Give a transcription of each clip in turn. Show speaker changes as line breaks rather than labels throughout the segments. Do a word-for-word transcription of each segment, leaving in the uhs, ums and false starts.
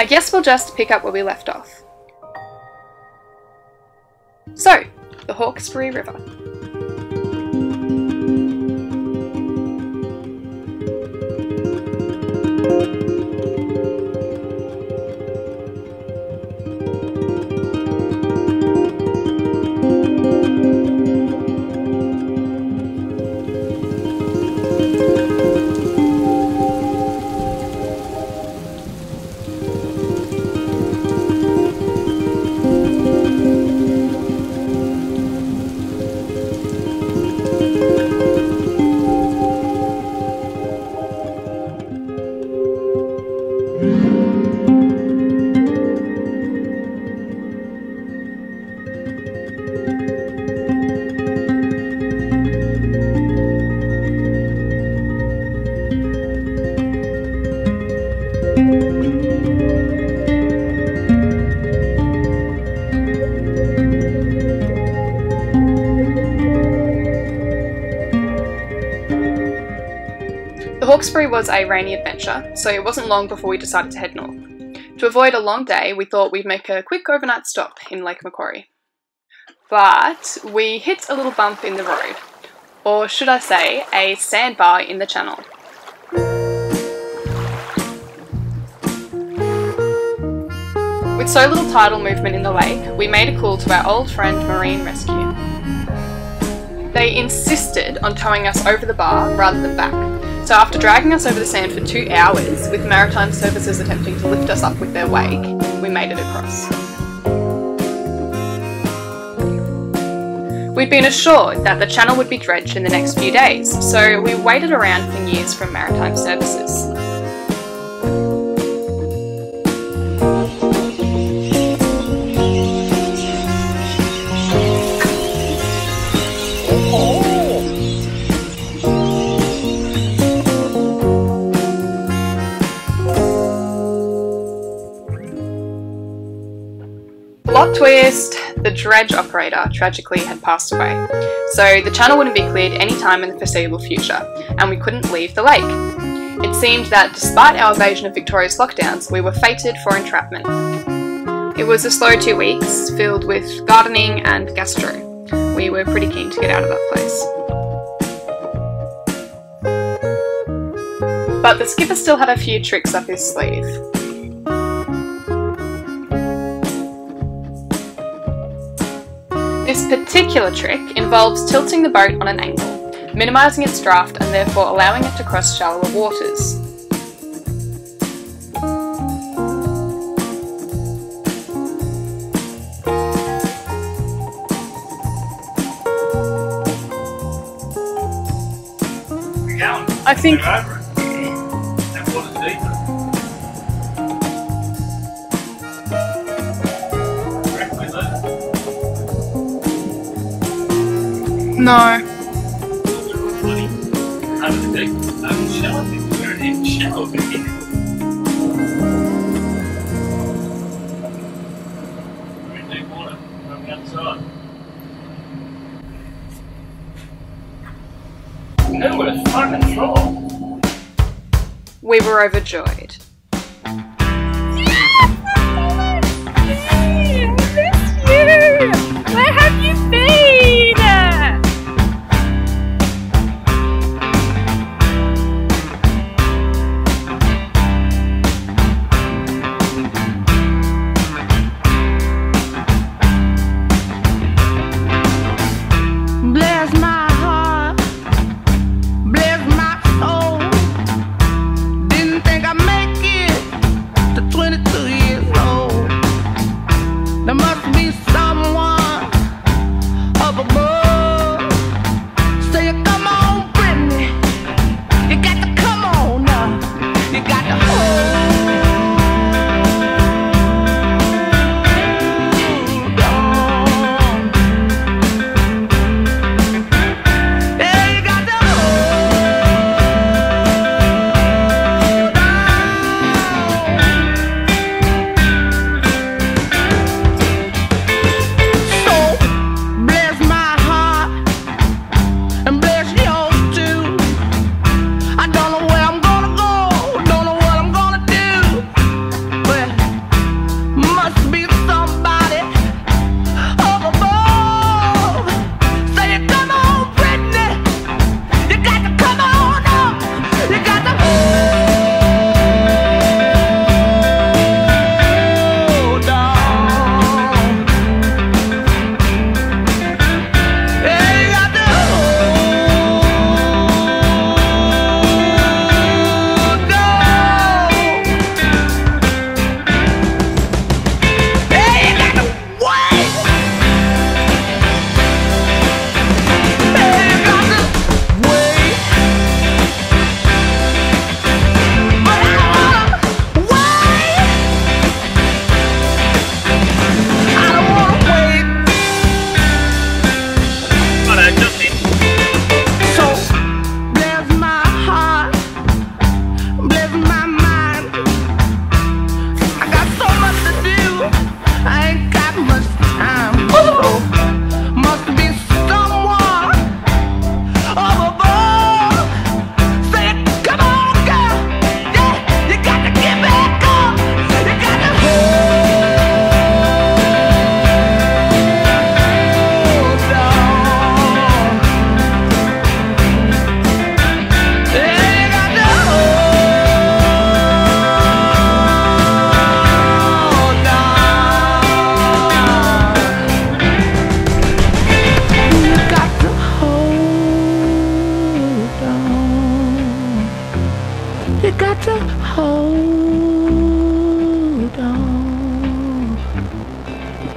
guess we'll just pick up where we left off. So, the Hawkesbury River. The Hawkesbury was a rainy adventure, so it wasn't long before we decided to head north. To avoid a long day, we thought we'd make a quick overnight stop in Lake Macquarie. But we hit a little bump in the road, or should I say, a sandbar in the channel. With so little tidal movement in the lake, we made a call to our old friend Marine Rescue. They insisted on towing us over the bar rather than back. So after dragging us over the sand for two hours, with maritime services attempting to lift us up with their wake, we made it across. We'd been assured that the channel would be dredged in the next few days, so we waited around for news from maritime services. Plot twist, the dredge operator tragically had passed away, so the channel wouldn't be cleared any time in the foreseeable future, and we couldn't leave the lake. It seemed that despite our evasion of Victoria's lockdowns, we were fated for entrapment. It was a slow two weeks, filled with gardening and gastro. We were pretty keen to get out of that place. But the skipper still had a few tricks up his sleeve. This particular trick involves tilting the boat on an angle, minimising its draft and therefore allowing it to cross shallower waters. I think No. We were overjoyed.
Where have you been?
Make it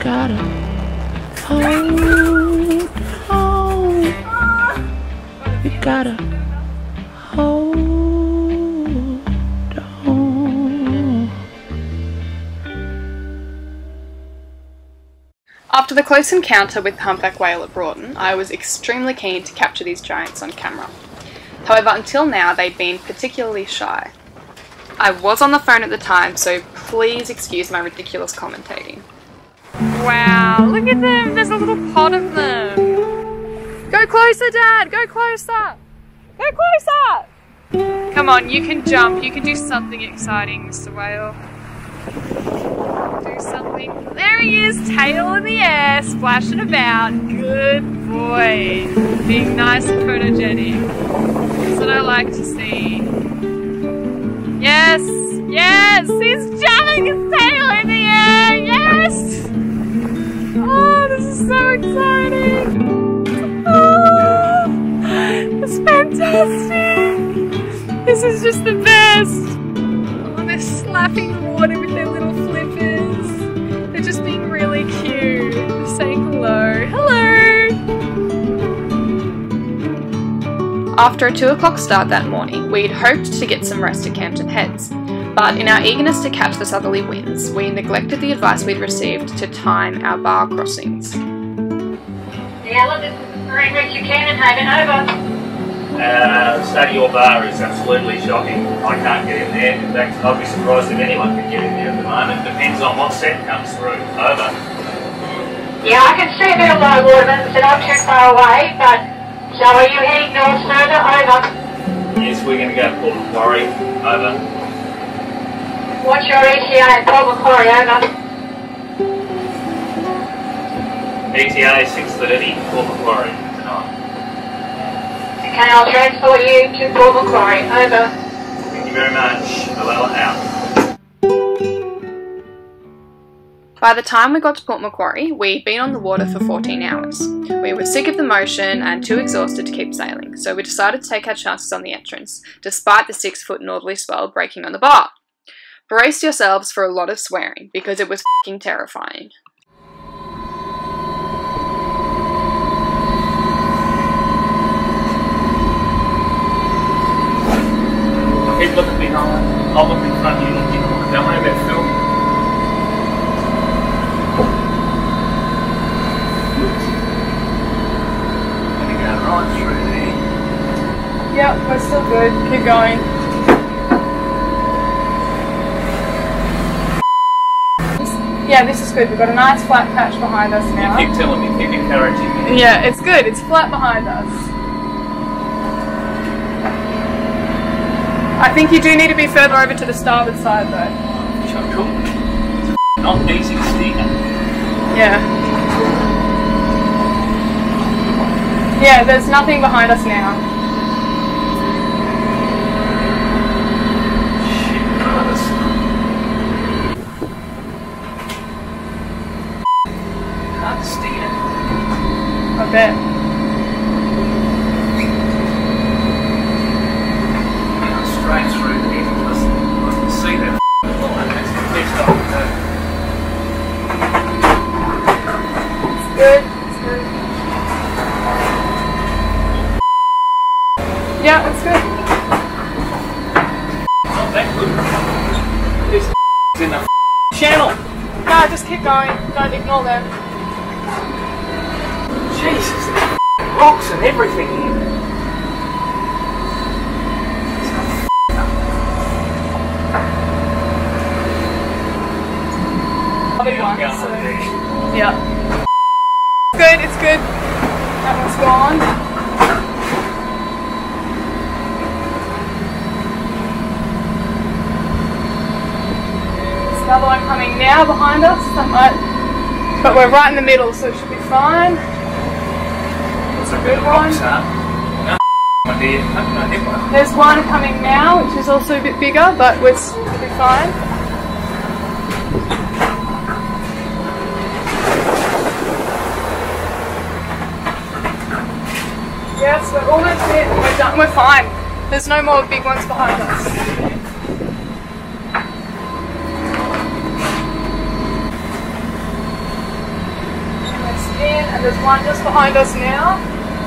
gotta hold on. You gotta hold on.
After the close encounter with the humpback whale at Broughton, I was extremely keen to capture these giants on camera. However, until now, they'd been particularly shy. I was on the phone at the time, so please excuse my ridiculous commentating. Wow, look at them! There's a little pod of them! Go closer, Dad! Go closer! Go closer! Come on, you can jump. You can do something exciting, Mister Whale. Do something. There he is, tail in the air, splashing about. Good boy. Being nice and photogenic. That's what I like to see. Yes! Yes! He's jamming his tail in the air! Yes! Oh, this is so exciting! Oh, it's fantastic! This is just the best! Oh, they're slapping the water with their little flippers. They're just being really cute. They're saying hello. Hello! After a two o'clock start that morning, we'd hoped to get some rest at Camden Heads, but in our eagerness to catch the southerly winds, we neglected the advice we'd received to time our bar crossings.
Yeah, look, this is very rich you can in Haven, over.
Uh, state of your bar is absolutely shocking. I can't get in there. In fact, I'd be surprised if anyone could get in there at the moment. Depends on what set comes through. Over.
Yeah, I can see a bit of low water, but it's not too far away, but so are you heading north further? Over.
Yes, we're going to go to Port Macquarie. Over.
What's your E T A at Port Macquarie? Over.
E T A six thirty, Port Macquarie tonight.
Okay, I'll transport you to Port Macquarie. Over.
Thank you very much. Hello, out.
By the time we got to Port Macquarie, we'd been on the water for fourteen hours. We were sick of the motion and too exhausted to keep sailing, so we decided to take our chances on the entrance, despite the six foot northerly swell breaking on the bar. Brace yourselves for a lot of swearing, because it was f***ing terrifying.
Keep looking behind. I'll look in front of you. Don't worry about filming. Right through there.
Yep, we're still good. Keep going. Yeah, this is good. We've got a nice flat patch behind us now.
You keep telling me, keep encouraging me.
Yeah, it's good. It's flat behind us. I think you do need to be further over to the starboard side though.
Which I could. It's not easy to steer.
Yeah. Yeah, there's nothing behind us now.
Shit, brothers. Can't steer.
I bet.
Going straight through there. Listen, listen, see that line. That's the best I can do.
It's good. It's good. Yeah, it's good.
Not that good. This is in the channel.
No, just keep going. Don't ignore them.
Jesus, there's rocks and everything here.
Other
Yeah,
one,
I'm going
so-
up there.
Yeah. It's good, it's good. That one's gone. There's another one coming now behind us. That might, but we're right in the middle, so it should be fine. It's a good one.
Rocks, huh? No, my dear. No, no, never.
There's one coming now, which is also a bit bigger, but we'll be fine. Yes, we're almost there. We're done. We're fine. There's no more big ones behind us. And there's one just behind us now.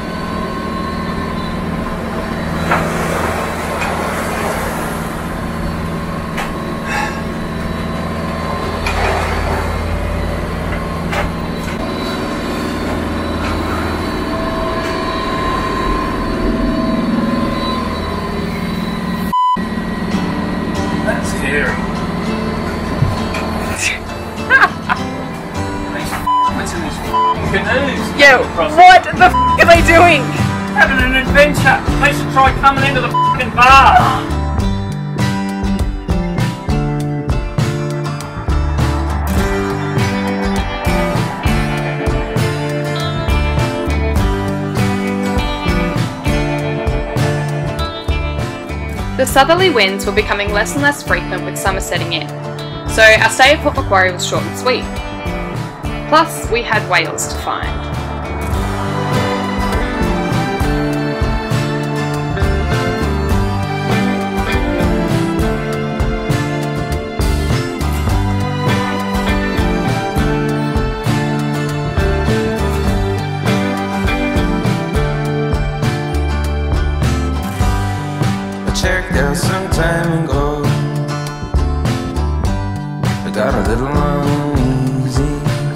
That's scary. What's in these canoes?
Yeah, what the f are they doing?
Having an adventure. They should try coming into the fucking bar.
The southerly winds were becoming less and less frequent with summer setting in, so our stay at Port Macquarie was short and sweet. Plus, we had whales to find.
Checked out some time ago. I got a little uneasy.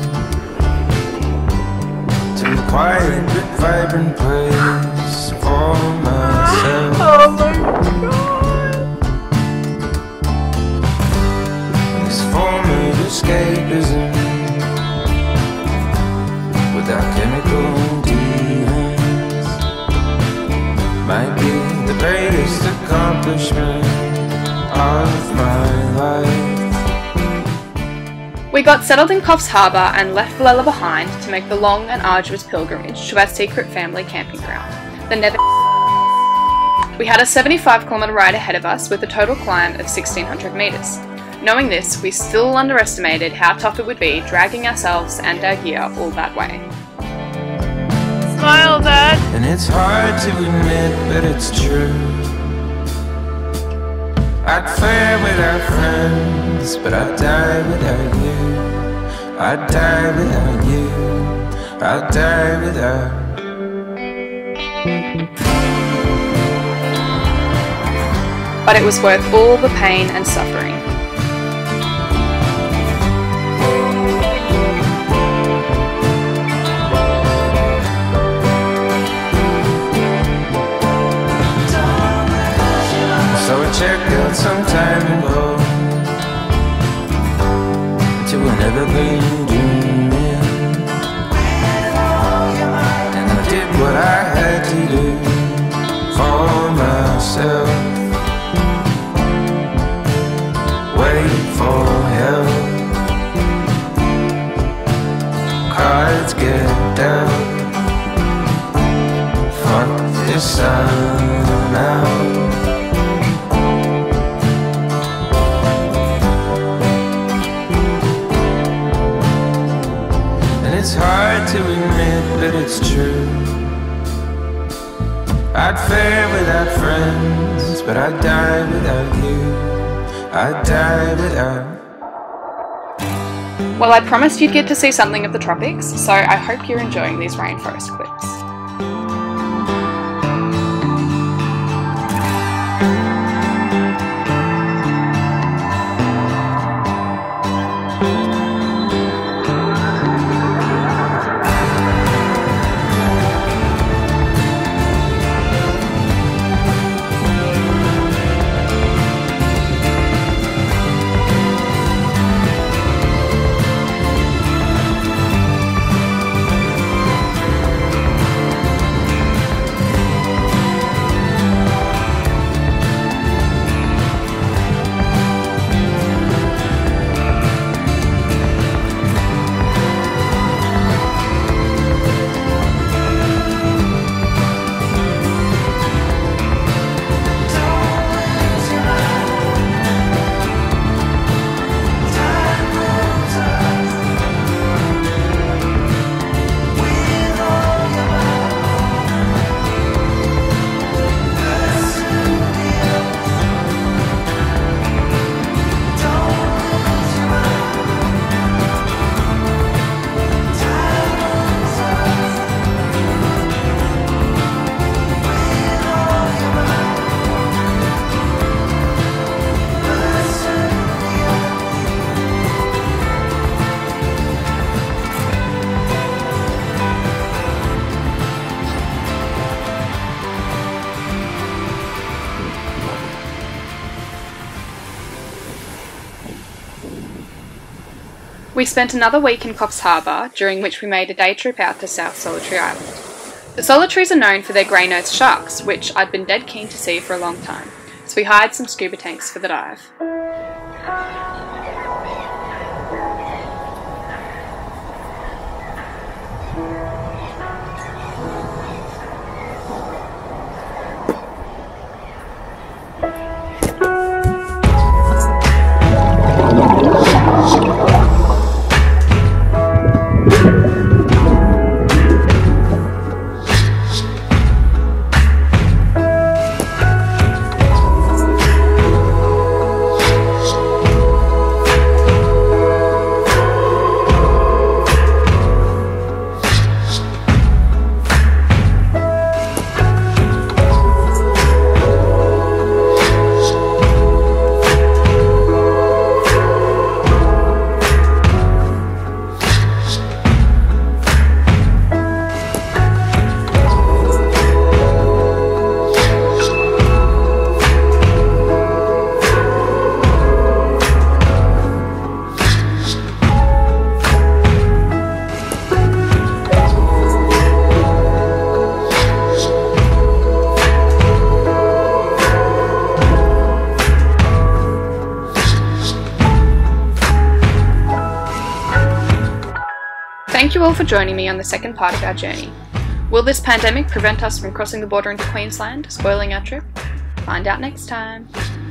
To a quiet but vibrant place for myself.
Oh my god!
This form of escapism without chemical dealings might be the greatest accomplishment of my life.
We got settled in Coffs Harbour and left Valella behind to make the long and arduous pilgrimage to our secret family camping ground, the Never. We had a seventy-five kilometre ride ahead of us with a total climb of sixteen hundred metres. Knowing this, we still underestimated how tough it would be dragging ourselves and our gear all that way. Smile, Dad!
And it's hard to admit, but it's true. I'd fare without friends, but I'd die without you. I'd die without you. I'd die without.
But it was worth all the pain and suffering.
So I checked out some time ago to an evergreen dreaming, and I did what I had to do for myself. Wait for help. Cards get dealt. Fuck this sun out. It's hard to admit, but it's true. I'd fare without friends, but I'd die without you. I'd die without.
Well, I promised you'd get to see something of the tropics, so I hope you're enjoying these rainforest clips. We spent another week in Coffs Harbour, during which we made a day trip out to South Solitary Island. The Solitaries are known for their grey-nosed sharks, which I'd been dead keen to see for a long time, so we hired some scuba tanks for the dive. Thank you all for joining me on the second part of our journey. Will this pandemic prevent us from crossing the border into Queensland, spoiling our trip? Find out next time.